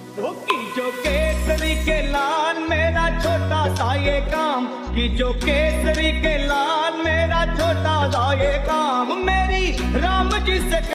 की जो केसरी के लाल मेरा छोटा सा ये काम, की जो केसरी के लाल मेरा छोटा सा ये काम, मेरी राम जी से